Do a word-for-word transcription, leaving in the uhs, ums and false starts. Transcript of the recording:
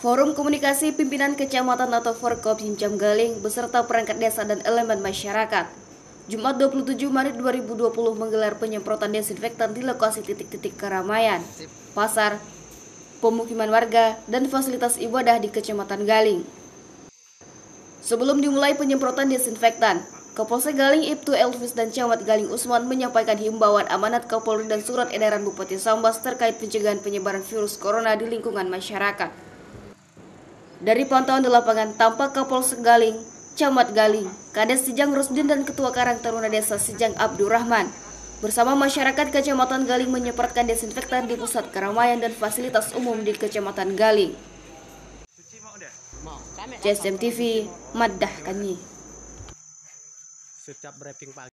Forum Komunikasi Pimpinan Kecamatan atau Forkop Cincam Galing beserta perangkat desa dan elemen masyarakat Jumat dua puluh tujuh Maret dua ribu dua puluh menggelar penyemprotan desinfektan di lokasi titik-titik keramaian, pasar, pemukiman warga, dan fasilitas ibadah di Kecamatan Galing. Sebelum dimulai penyemprotan desinfektan, Kapolsek Galing Ibtu Elvis dan Camat Galing Usman menyampaikan himbauan amanat Kapolri dan surat edaran Bupati Sambas terkait pencegahan penyebaran virus corona di lingkungan masyarakat. Dari pantauan di lapangan, tampak Kapolsek Galing, Camat Galing, Kades Sijang Rusdin dan Ketua Karang Taruna Desa Sijang Abdurrahman bersama masyarakat Kecamatan Galing menyemprotkan desinfektan di pusat keramaian dan fasilitas umum di Kecamatan Galing. C S M T V, Maddah Kami. Setiap briefing pagi